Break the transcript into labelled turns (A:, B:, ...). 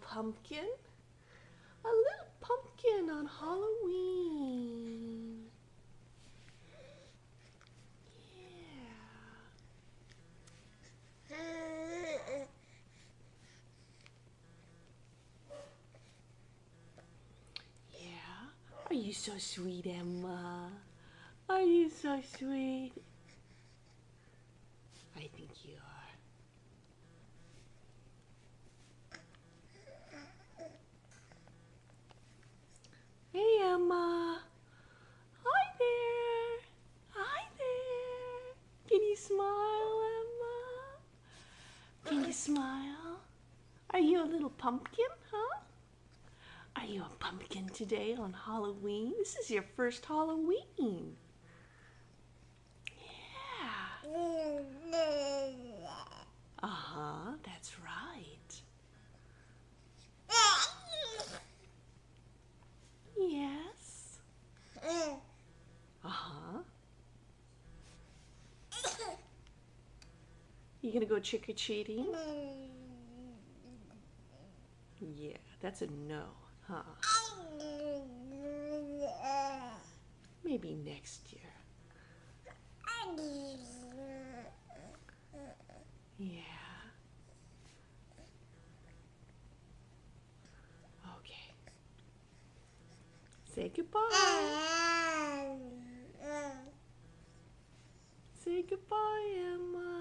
A: pumpkin. A little pumpkin on Halloween. Yeah. Yeah. Are you so sweet, Emma? Are you so sweet? I think you are. Hey, Emma. Hi there. Hi there. Can you smile, Emma? Can you smile? Are you a little pumpkin, huh? Are you a pumpkin today on Halloween? This is your first Halloween. Yeah. Uh-huh, that's right. Yes. Uh-huh. You gonna go trick-or-treating? Yeah, that's a no, huh? Maybe next year. Yeah. Okay. Say goodbye. Say goodbye, Emma.